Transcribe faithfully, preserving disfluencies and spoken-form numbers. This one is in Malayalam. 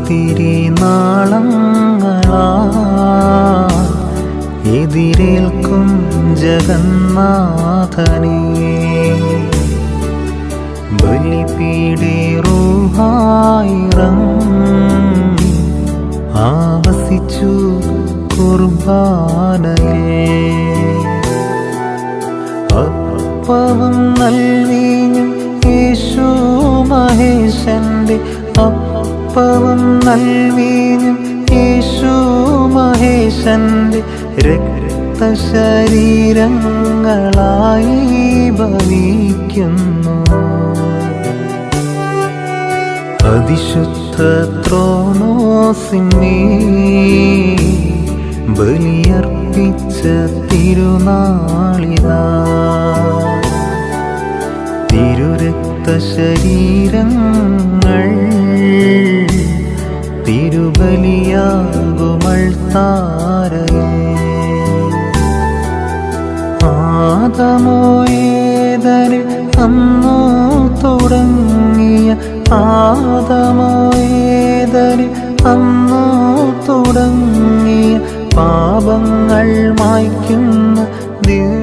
ഒത്തിരി നാളങ്ങളാ എതിരേൽക്കും ജഗന്നാഥനേ. ബലിപീഠേ റൂഹായിറങ്ങി ആവസിച്ചു കുർബാനയിൽ. അപ്പവും നൽവീഞ്ഞും യേശു മഹേശന്റെ, അപ്പവും നൽവീഞ്ഞും യേശു മഹേശന്റെ രക്തശരീരങ്ങളായി ഭവിക്കുന്നു. അതിശുദ്ധ ത്രോണോസിന്മേൽ ബലിയർപ്പിച്ച തിരുനാളിതാ. തിരുരക്തശരീരങ്ങൾ തിരുബലിയാകുമൾത്താരയിൽ. ആദമോ ഏദനിൽ അന്നു തുടങ്ങിയ, ആദമോ ഏദനിൽ അന്നു തുടങ്ങിയ പാപങ്ങൾ മായ്ക്കുന്ന ദിവ്യ